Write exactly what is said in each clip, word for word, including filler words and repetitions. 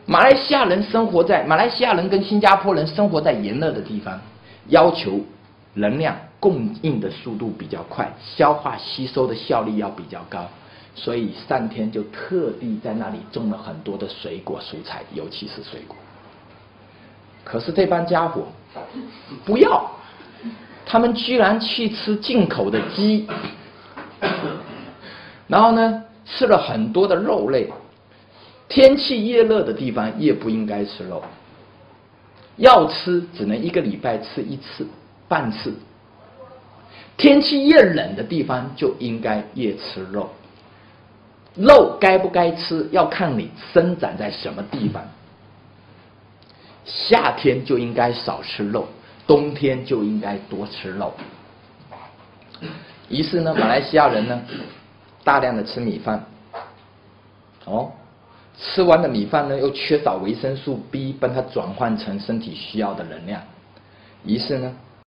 马来西亚人生活在马来西亚人跟新加坡人生活在炎热的地方，要求能量供应的速度比较快，消化吸收的效率要比较高，所以上天就特地在那里种了很多的水果蔬菜，尤其是水果。可是这帮家伙不要，他们居然去吃进口的鸡，然后呢吃了很多的肉类。天气越热的地方越不应该吃肉，要吃只能一个礼拜吃一次半次。天气越冷的地方就应该越吃肉。肉该不该吃要看你生长在什么地方。夏天就应该少吃肉，冬天就应该多吃肉。于是呢，马来西亚人呢大量的吃米饭，哦。吃完的米饭呢，又缺少维生素 B， 帮它转换成身体需要的能量，于是呢，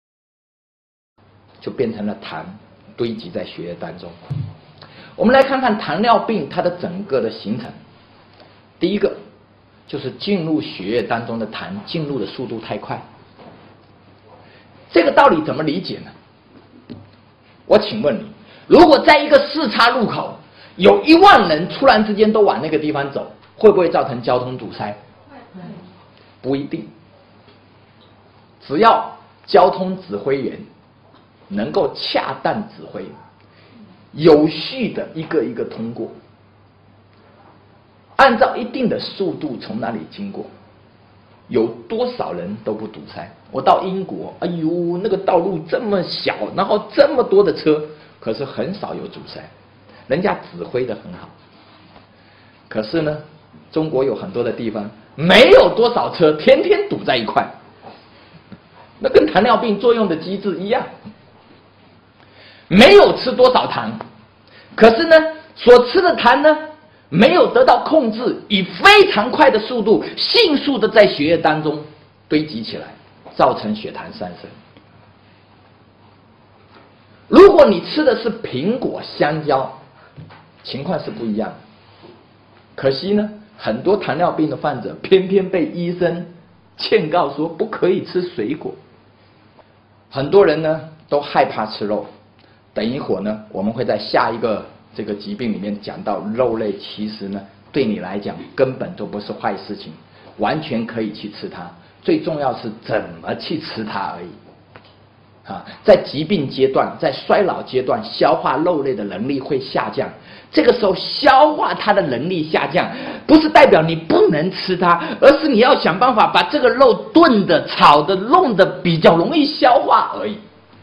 就变成了痰堆积在血液当中。我们来看看糖尿病它的整个的形成。第一个就是进入血液当中的痰进入的速度太快。这个道理怎么理解呢？我请问你，如果在一个四岔路口，有一万人突然之间都往那个地方走，会不会造成交通堵塞？不一定。只要交通指挥员能够恰当指挥，有序的一个一个通过，按照一定的速度从那里经过，有多少人都不堵塞。我到英国，哎呦，那个道路这么小，然后这么多的车，可是很少有阻塞。人家指挥得很好，可是呢，中国有很多的地方没有多少车，天天堵在一块，那跟糖尿病作用的机制一样，没有吃多少糖，可是呢，所吃的糖呢没有得到控制，以非常快的速度，迅速的在血液当中堆积起来，造成血糖上升。如果你吃的是苹果、香蕉，情况是不一样的。可惜呢，很多糖尿病的患者偏偏被医生劝告说不可以吃水果。很多人呢都害怕吃肉。等一会儿呢，我们会在下一个这个疾病里面讲到，肉类其实呢对你来讲根本都不是坏事情，完全可以去吃它。最重要是怎么去吃它而已。啊，在疾病阶段，在衰老阶段，消化肉类的能力会下降。这个时候消化它的能力下降，不是代表你不能吃它，而是你要想办法把这个肉炖的、炒的、弄得比较容易消化而已。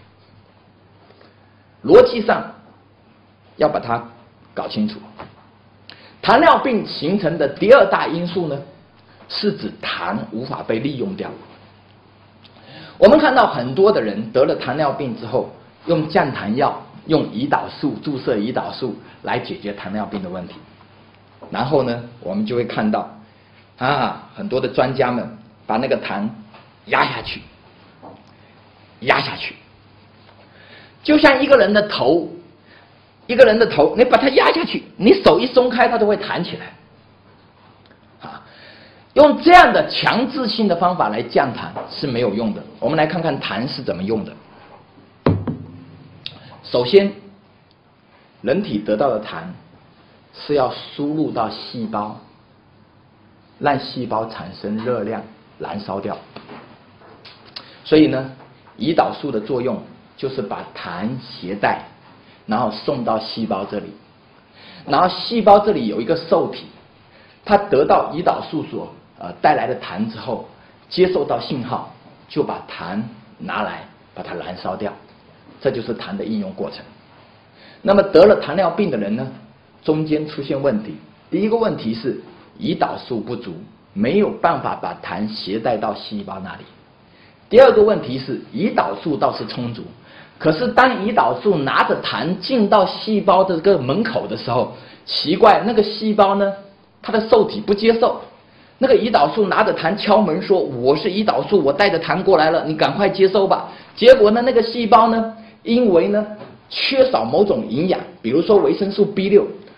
逻辑上要把它搞清楚。糖尿病形成的第二大因素呢，是指糖无法被利用掉。我们看到很多的人得了糖尿病之后，用降糖药、用胰岛素注射胰岛素来解决糖尿病的问题。然后呢，我们就会看到啊，很多的专家们把那个糖压下去，压下去，就像一个人的头，一个人的头，你把它压下去，你手一松开，它就会弹起来。用这样的强制性的方法来降糖是没有用的。我们来看看糖是怎么用的。首先，人体得到的糖是要输入到细胞，让细胞产生热量，燃烧掉。所以呢，胰岛素的作用就是把糖携带，然后送到细胞这里，然后细胞这里有一个受体，它得到胰岛素所呃带来的糖之后，接受到信号，就把糖拿来把它燃烧掉，这就是糖的应用过程。那么得了糖尿病的人呢，中间出现问题。第一个问题是胰岛素不足，没有办法把糖携带到细胞那里。第二个问题是胰岛素倒是充足，可是当胰岛素拿着糖进到细胞的这个门口的时候，奇怪，那个细胞呢，它的受体不接受。那个胰岛素拿着糖敲门说，我是胰岛素，我带着糖过来了，你赶快接收吧。结果呢，那个细胞呢，因为呢缺少某种营养，比如说维生素 B 六，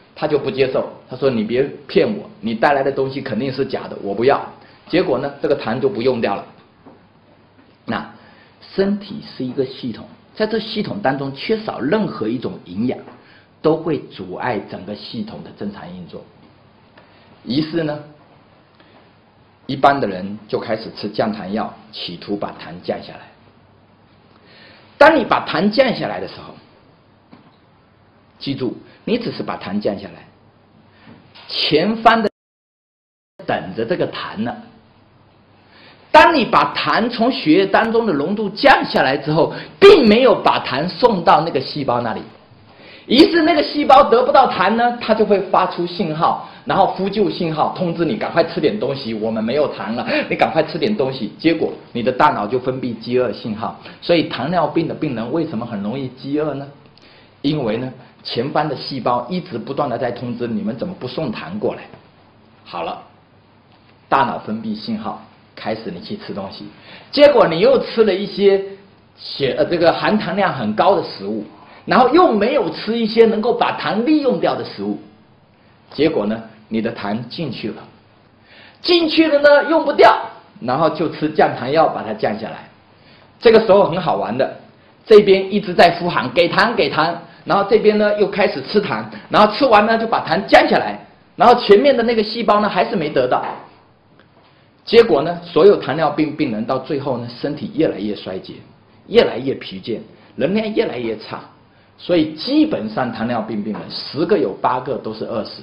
他就不接受，他说你别骗我，你带来的东西肯定是假的，我不要。结果呢，这个痰就不用掉了。那身体是一个系统，在这系统当中缺少任何一种营养，都会阻碍整个系统的正常运作。于是呢，一般的人就开始吃降痰药，企图把痰降下来。当你把痰降下来的时候，记住，你只是把痰降下来，前方的等着这个痰呢。当你把痰从血液当中的浓度降下来之后，并没有把痰送到那个细胞那里，于是那个细胞得不到痰呢，它就会发出信号，然后呼救信号，通知你赶快吃点东西，我们没有痰了，你赶快吃点东西。结果你的大脑就分泌饥饿信号。所以糖尿病的病人为什么很容易饥饿呢？因为呢，前方的细胞一直不断的在通知你们怎么不送痰过来。好了，大脑分泌信号，开始你去吃东西，结果你又吃了一些血呃这个含糖量很高的食物，然后又没有吃一些能够把糖利用掉的食物，结果呢，你的痰进去了，进去了呢用不掉，然后就吃降痰药把它降下来。这个时候很好玩的，这边一直在呼喊给痰给痰，然后这边呢又开始吃痰，然后吃完呢就把痰降下来，然后前面的那个细胞呢还是没得到。结果呢，所有糖尿病病人到最后呢，身体越来越衰竭，越来越疲倦，能量越来越差，所以基本上糖尿病病人十个有八个都是饿死的，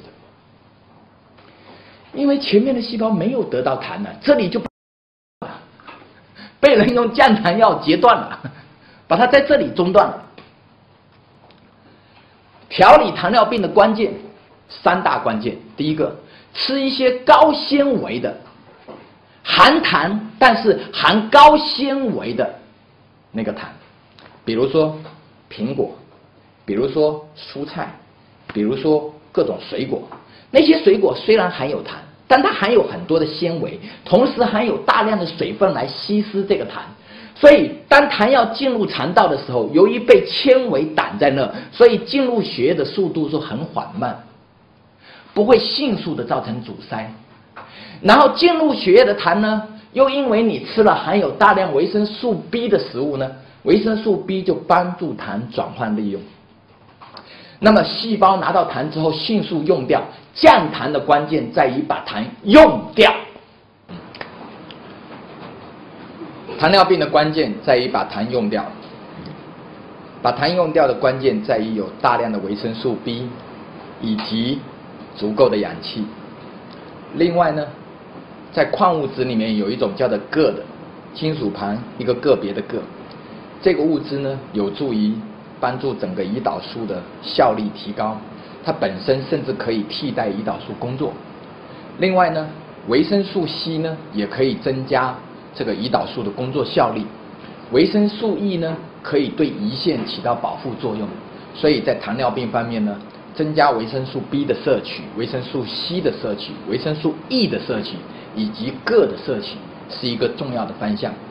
因为前面的细胞没有得到痰了，这里就被人用降痰药截断了，把它在这里中断了。调理糖尿病的关键三大关键，第一个，吃一些高纤维的。含糖但是含高纤维的那个糖，比如说苹果，比如说蔬菜，比如说各种水果。那些水果虽然含有糖，但它含有很多的纤维，同时含有大量的水分来稀释这个糖。所以当痰要进入肠道的时候，由于被纤维挡在那，所以进入血液的速度是很缓慢，不会迅速的造成阻塞。然后进入血液的痰呢，又因为你吃了含有大量维生素 B 的食物呢，维生素 B 就帮助痰转换利用。那么细胞拿到痰之后迅速用掉，降痰的关键在于把痰用掉。糖尿病的关键在于把痰用掉，把痰用掉的关键在于有大量的维生素 B 以及足够的氧气。另外呢，在矿物质里面有一种叫做铬的，金属旁一个个别的铬，这个物质呢有助于帮助整个胰岛素的效率提高，它本身甚至可以替代胰岛素工作。另外呢，维生素 C 呢也可以增加这个胰岛素的工作效率，维生素 E 呢可以对胰腺起到保护作用。所以在糖尿病方面呢，增加维生素 B 的摄取，维生素 C 的摄取，维生素 E 的摄取以及铬的摄取是一个重要的方向。